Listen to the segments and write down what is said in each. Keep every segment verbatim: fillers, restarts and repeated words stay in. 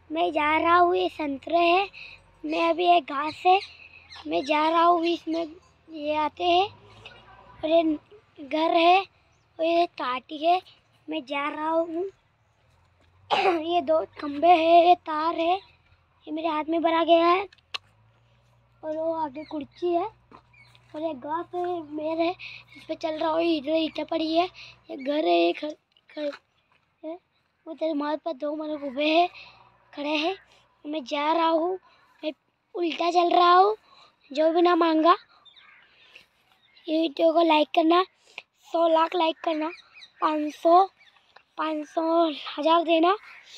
मैं जा रहा हूँ, ये संतरे है। मैं अभी एक घास है, मैं जा रहा हूँ, इसमें ये आते हैं। और ये घर है और ये टाटी है। मैं जा रहा हूँ। ये दो खंबे हैं, ये तार है, ये मेरे हाथ में भरा गया है। और वो आगे कुर्सी है और एक घास है, मेर है, इस पे चल रहा हूँ। इधर ईंटें पड़ी है, ये घर है, ये घर है। उधर मार्ग पर दो मनुष्य उभे हैं, खड़े हैं। मैं जा रहा हूँ, मैं उल्टा चल रहा हूँ। जो भी ना मांगा, ये वीडियो को लाइक करना, सौ लाख लाइक करना, पाँच सौ पाँच सौ हज़ार देना।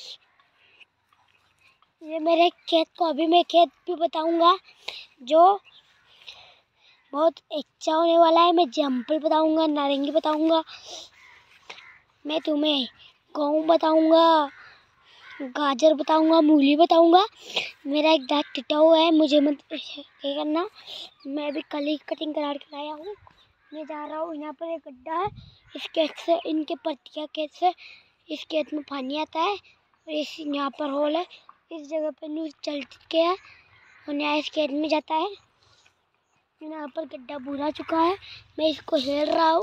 ये मेरे खेत को अभी मैं खेत भी बताऊंगा जो बहुत अच्छा होने वाला है। मैं जम्पल बताऊंगा, नारंगी बताऊंगा, मैं तुम्हें गेहूँ बताऊंगा, गाजर बताऊंगा, मूली बताऊंगा। मेरा एक दांत टूटा हुआ है, मुझे मत ये करना। मैं अभी कल ही कटिंग करा के लाया हूँ। मैं जा रहा हूँ, यहाँ पर एक गड्ढा है, इस खेत से, इनके पत्तियाँ खेत से इस खेत में पानी आता है। और इस यहाँ पर होल है, इस जगह पर न्यूज चल के है और यहाँ इस खेत में जाता है। यहाँ पर गड्ढा भूरा चुका है, मैं इसको हेल रहा हूँ।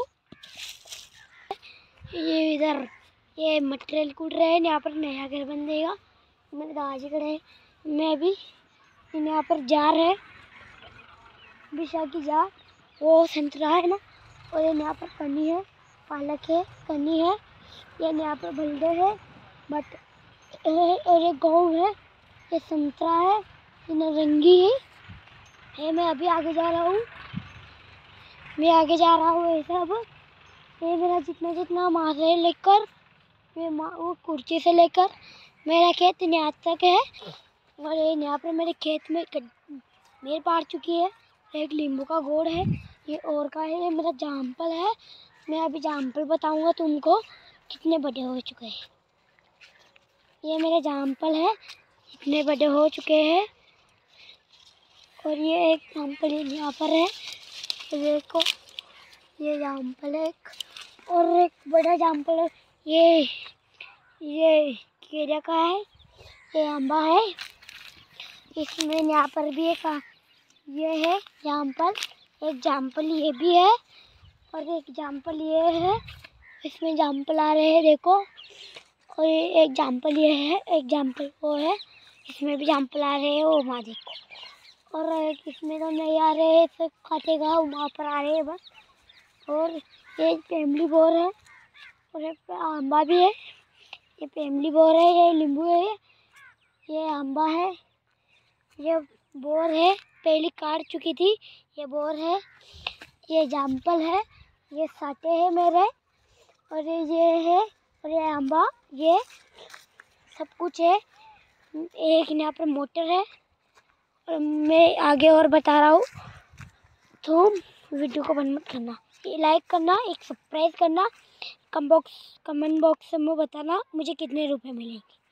ये इधर ये मटेरियल कूट रहे हैं, यहाँ पर नया घर बन देगा। मेरे दादाजी खड़े हैं, मैं अभी यहाँ पर जार है, विशा की जार, वो संतरा है ना। और ये यहाँ पर पन्नी है, पालक है, पन्नी है, ये यहाँ पर बल्दे है, बट और ये गेहूँ है, ये संतरा है, ये नारंगी है। ये मैं अभी आगे जा रहा हूँ, मैं आगे जा रहा हूँ। ऐसा अब ये मेरा जितना जितना मारे लेकर, ये वो कुर्सी से लेकर मेरा खेत यहाँ तक है। और ये यहाँ पर मेरे खेत में मेर पार चुकी है। एक नींबू का गोड़ है, ये और का है, ये मेरा जामफल है। मैं अभी जामफल बताऊंगा तुमको कितने बड़े हो चुके हैं। ये मेरे जामफल है, इतने बड़े हो चुके हैं। और ये एक जामफल यहाँ पर है, देखो ये जामफल है एक, और एक बड़ा जामफल है। ये ये केला का है, ये अम्बा है, इसमें यहाँ पर भी एक ये है जामफल, एक जामफल ये भी है और एक जामफल ये है, इसमें जामफल आ रहे हैं देखो। और एक जामफल ये है, एक जामफल वो है, इसमें भी जामफल आ रहे हैं, वो वहाँ देखो। और एक इसमें तो नहीं आ रहे हैं, सब काटेगा वहाँ पर आ रहे हैं बस। और ये फैमिली बोर है और एक आंबा भी है, ये फैमिली बोर है, ये नींबू है, ये आंबा है, ये बोर है, पहले काट चुकी थी, ये बोर है, ये जामफल है, ये साटे हैं मेरे, और ये है, और ये आंबा, ये सब कुछ है। एक यहाँ पर मोटर है और मैं आगे और बता रहा हूँ। तो वीडियो को बंद मत करना, ये लाइक करना, एक सब्सक्राइब करना, कम बॉक्स कमेंट बॉक्स में बताना मुझे कितने रुपए मिलेंगे।